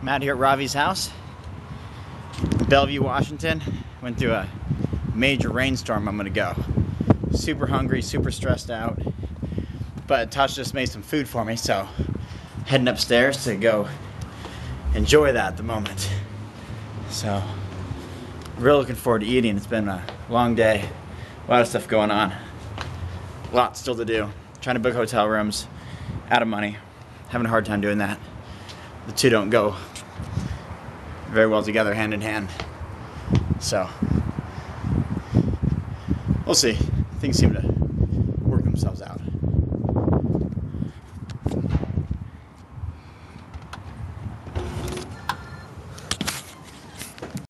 I'm out here at Ravi's house, Bellevue, Washington. Went through a major rainstorm. I'm gonna go. Super hungry, super stressed out. But Tosh just made some food for me, so heading upstairs to go enjoy that at the moment. So, real looking forward to eating. It's been a long day, a lot of stuff going on, a lot still to do. Trying to book hotel rooms, out of money, having a hard time doing that. The two don't go very well together, hand in hand. So, we'll see. Things seem to work themselves out.